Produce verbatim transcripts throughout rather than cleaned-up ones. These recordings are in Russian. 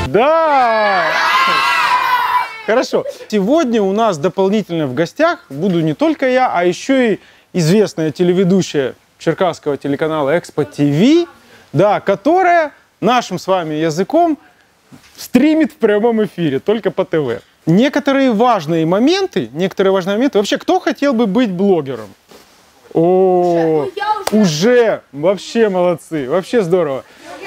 Да! Хорошо. Сегодня у нас дополнительно в гостях буду не только я, а еще и известная телеведущая черкасского телеканала Экспо ТВ, да, которая нашим с вами языком стримит в прямом эфире, только по ТВ. Некоторые важные моменты, некоторые важные моменты. Вообще, кто хотел бы быть блогером? О, уже, уже, вообще молодцы, вообще здорово.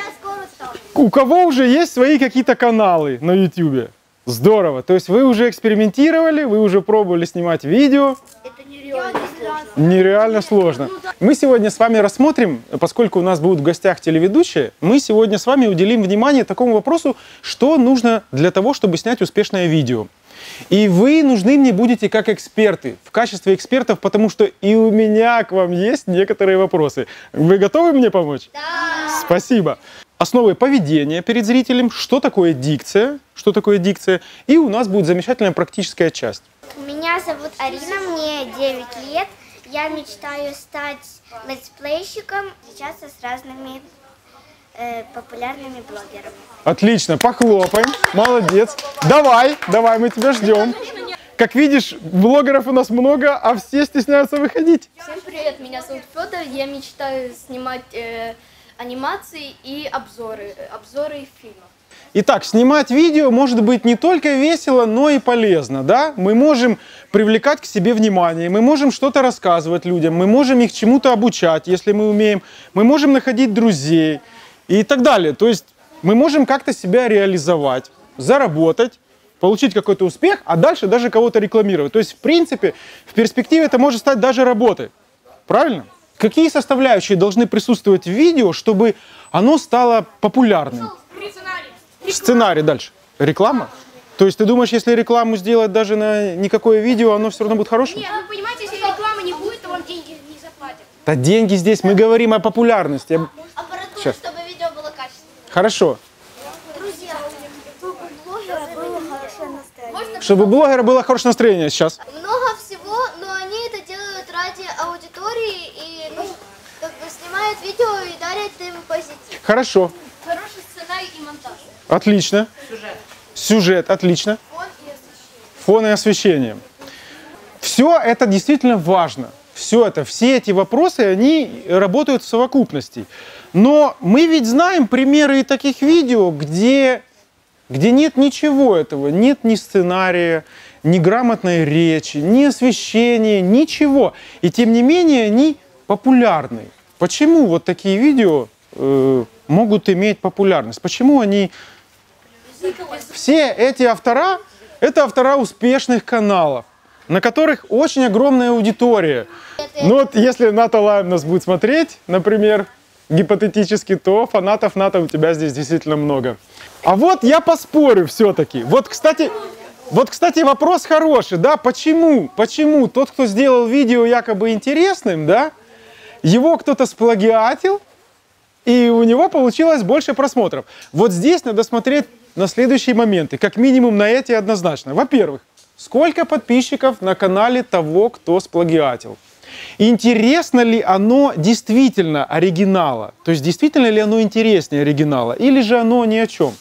У кого уже есть свои какие-то каналы на ютубе? Здорово. То есть вы уже экспериментировали, вы уже пробовали снимать видео. Это нереально сложно. Нереально сложно. Мы сегодня с вами рассмотрим, поскольку у нас будут в гостях телеведущие, мы сегодня с вами уделим внимание такому вопросу, что нужно для того, чтобы снять успешное видео. И вы нужны мне будете как эксперты, в качестве экспертов, потому что и у меня к вам есть некоторые вопросы. Вы готовы мне помочь? Да. Спасибо. Основы поведения перед зрителем, что такое дикция, что такое дикция, и у нас будет замечательная практическая часть. Меня зовут Арина, мне девять лет. Я мечтаю стать летсплейщиком, встречаться с разными э, популярными блогерами. Отлично, похлопаем, молодец. Давай, давай, мы тебя ждем. Как видишь, блогеров у нас много, а все стесняются выходить. Всем привет, меня зовут Федор, я мечтаю снимать э, анимации и обзоры, обзоры фильмов. Итак, снимать видео может быть не только весело, но и полезно, да? Мы можем привлекать к себе внимание, мы можем что-то рассказывать людям, мы можем их чему-то обучать, если мы умеем, мы можем находить друзей и так далее. То есть мы можем как-то себя реализовать, заработать, получить какой-то успех, а дальше даже кого-то рекламировать. То есть, в принципе, в перспективе это может стать даже работой. Правильно? Какие составляющие должны присутствовать в видео, чтобы оно стало популярным? Сценарий дальше. Реклама? То есть ты думаешь, если рекламу сделать даже на никакое видео, оно все равно будет хорошим? Нет, вы понимаете, если рекламы не будет, то вам деньги не заплатят. Да деньги здесь, мы говорим о популярности. Аппаратура, Сейчас. чтобы видео было качественное. Хорошо. Друзья, чтобы у блогера было хорошее настроение. Чтобы у блогера было хорошее настроение сейчас. Много всего, но они это делают ради аудитории и ну, как бы снимают видео и дарят им позитив. Хорошо. Хороший сценарий и монтаж. Отлично. Сюжет. Сюжет, отлично. Фон и освещение. Фон и освещение. Все это действительно важно. Все это, все эти вопросы, они работают в совокупности. Но мы ведь знаем примеры и таких видео, где, где нет ничего этого. Нет ни сценария, ни грамотной речи, ни освещения, ничего. И тем не менее они популярны. Почему вот такие видео э, могут иметь популярность? Почему они... Все эти автора, это автора успешных каналов, на которых очень огромная аудитория. Ну вот если Ната Лайм нас будет смотреть, например, гипотетически, то фанатов Ната у тебя здесь действительно много. А вот я поспорю все-таки. Вот, кстати, вот, кстати, вопрос хороший, да, почему, почему тот, кто сделал видео якобы интересным, да, его кто-то сплагиатил, и у него получилось больше просмотров. Вот здесь надо смотреть на следующие моменты, как минимум на эти однозначно. Во-первых, сколько подписчиков на канале того, кто сплагиатил? Интересно ли оно действительно оригинала? То есть действительно ли оно интереснее оригинала? Или же оно ни о чем?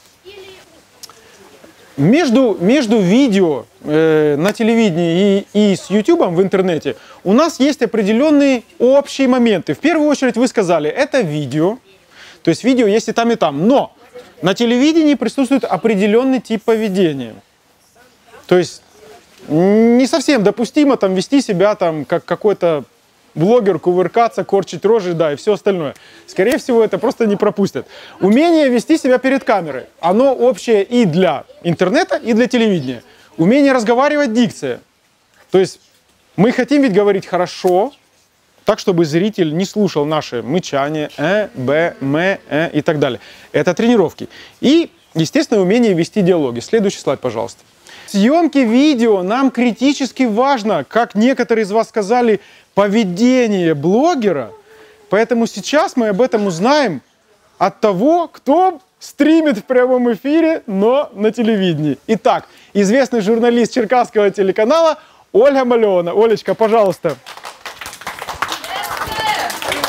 Между, между видео э, на телевидении и, и с ютубом в интернете у нас есть определенные общие моменты. В первую очередь вы сказали, это видео. То есть видео есть и там, и там. Но на телевидении присутствует определенный тип поведения. То есть не совсем допустимо там вести себя там как какой-то блогер, кувыркаться, корчить рожи, да, и все остальное. Скорее всего, это просто не пропустят. Умение вести себя перед камерой, оно общее и для интернета, и для телевидения. Умение разговаривать, дикция. То есть мы хотим ведь говорить хорошо, так, чтобы зритель не слушал наше мычание, э, б, м, э и так далее. Это тренировки. И, естественно, умение вести диалоги. Следующий слайд, пожалуйста. Съемки видео нам критически важно, как некоторые из вас сказали, поведение блогера. Поэтому сейчас мы об этом узнаем от того, кто стримит в прямом эфире, но на телевидении. Итак, известный журналист черкасского телеканала Ольга Малеона. Олечка, пожалуйста.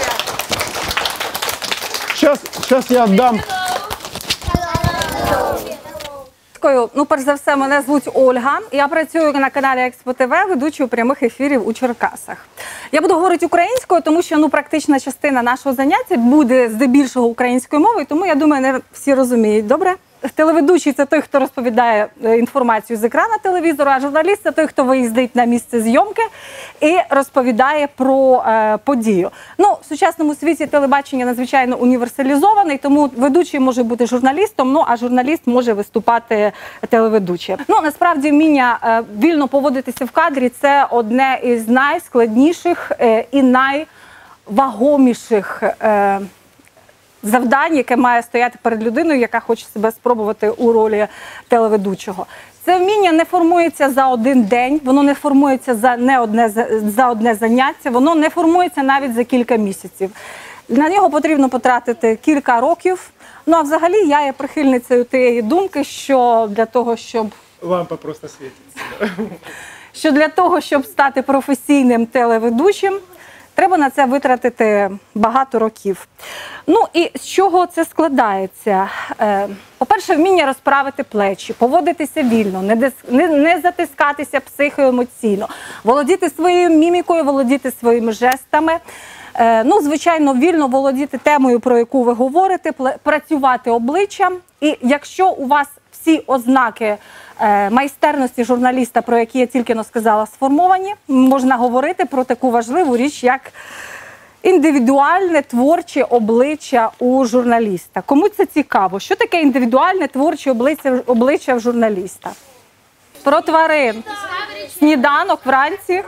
Сейчас, сейчас я отдам. українською. Ну, перш за все, мене звуть Ольга. Я працюю на каналі Експо ТВ, ведучою прямих ефірів у Черкасах. Я буду говорити українською, тому що ну, практична частина нашого заняття буде здебільшого українською мовою, тому, я думаю, не всі розуміють. Добре? Телеведучий – це той, хто розповідає інформацію з екрана телевізора, а журналіст – це той, хто виїздить на місце зйомки і розповідає про е, подію. Ну, в сучасному світі телебачення надзвичайно універсалізований, тому ведучий може бути журналістом, ну, а журналіст може виступати телеведучим. Ну, насправді, вміння е, вільно поводитися в кадрі – це одне із найскладніших е, і найвагоміших е, завдання, яке має стояти перед людиною, яка хоче себе спробувати у ролі телеведучого. Це вміння не формується за один день, воно не формується за, не одне, за одне заняття, воно не формується навіть за кілька місяців. На нього потрібно потратити кілька років. Ну, а взагалі я є прихильницею тієї думки, що для того, щоб... Лампа просто світиться. Що для того, щоб стати професійним телеведучим, треба на це витратити багато років. Ну і з чого це складається? Е, по-перше, вміння розправити плечі, поводитися вільно, не, дис, не, не затискатися психоемоційно, володіти своєю мімікою, володіти своїми жестами. Е, ну, звичайно, вільно володіти темою, про яку ви говорите, працювати обличчям. І якщо у вас всі ознаки е, майстерності журналіста, про які я тільки но сказала, сформовані, можна говорити про таку важливу річ, як індивідуальне творче обличчя у журналіста. Кому це цікаво? Що таке індивідуальне творче обличчя, обличчя в журналіста? Про тварин. Сніданок вранці.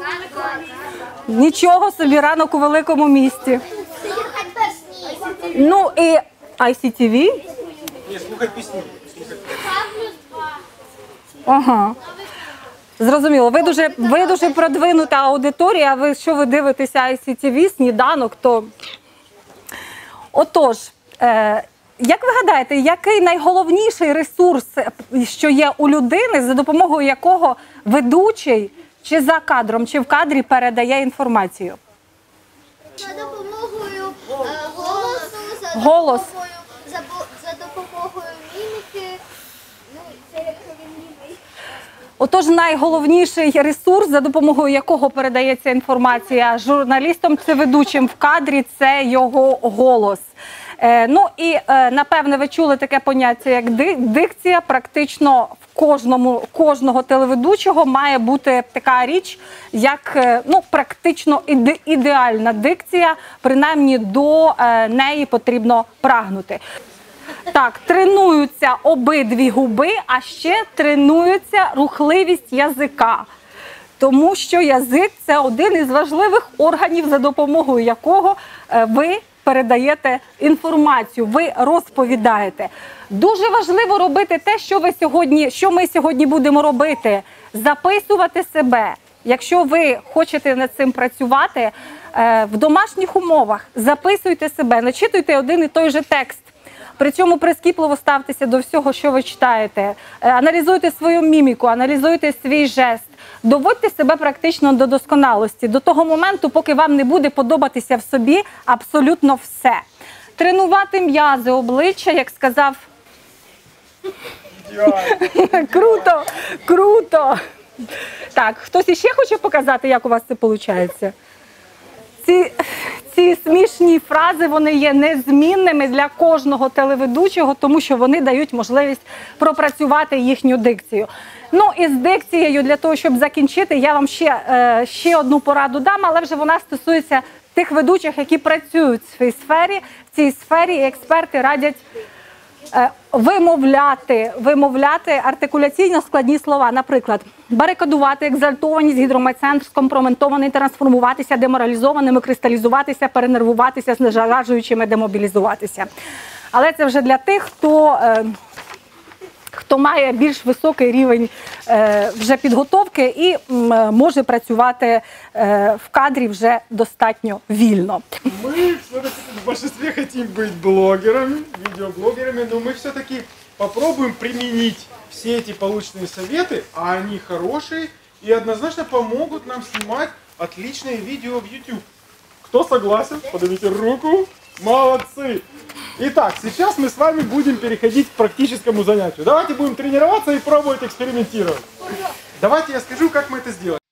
Нічого собі, ранок у великому місті. Ну і ай сі ті ві. Ні, слухай пісні. Ага. Зрозуміло. Ви дуже, ви дуже продвинута аудиторія, а ви, що ви дивитеся ай сі ті ві, сніданок, то... Отож, е, як ви гадаєте, який найголовніший ресурс, що є у людини, за допомогою якого ведучий чи за кадром, чи в кадрі передає інформацію? За допомогою е, голосу, за Голос. допомогою, за, бо- за допомогою міміки. Ну, це якщо він німий. Отож, найголовніший ресурс, за допомогою якого передається інформація журналістам, це ведучим в кадрі, це його голос. Е, ну і, е, напевне, ви чули таке поняття, як ди- дикція. Практично в кожному, кожного телеведучого має бути така річ, як е, ну, практично іде, ідеальна дикція, принаймні до е, неї потрібно прагнути. Так, тренуються обидві губи, а ще тренується рухливість язика. Тому що язик – це один із важливих органів, за допомогою якого е, ви передаєте інформацію, ви розповідаєте. Дуже важливо робити те, що, ви сьогодні, що ми сьогодні будемо робити. Записувати себе. Якщо ви хочете над цим працювати, е, в домашніх умовах записуйте себе, начитуйте один і той же текст. При цьому прискіпливо ставтеся до всього, що ви читаєте. Аналізуйте свою міміку, аналізуйте свій жест. Доводьте себе практично до досконалості, до того моменту, поки вам не буде подобатися в собі абсолютно все. Тренувати м'язи обличчя, як сказав... Круто, круто. Так, хтось іще хоче показати, як у вас це виходить? Ці, ці смішні фрази, вони є незмінними для кожного телеведучого, тому що вони дають можливість пропрацювати їхню дикцію. Ну і з дикцією, для того, щоб закінчити, я вам ще, е, ще одну пораду дам, але вже вона стосується тих ведучих, які працюють в цій сфері. В цій сфері експерти радять е, вимовляти, вимовляти артикуляційно складні слова. Наприклад, барикадувати, екзальтованість, гідромайцентр, скомпроментований, трансформуватися, деморалізованими, кристалізуватися, перенервуватися, знежаражуючими, демобілізуватися. Але це вже для тих, хто... Е, хто має більш високий рівень е, вже підготовки і м, може працювати е, в кадрі вже достатньо вільно. Мы в большинстве хотим быть блогерами, видеоблогерами, но мы все-таки попробуем применить все эти полученные советы, а они хорошие и однозначно помогут нам снимать отличные видео в YouTube. Кто согласен? Поднимите руку. Молодцы! Итак, сейчас мы с вами будем переходить к практическому занятию. Давайте будем тренироваться и пробовать экспериментировать. Давайте я скажу, как мы это сделаем.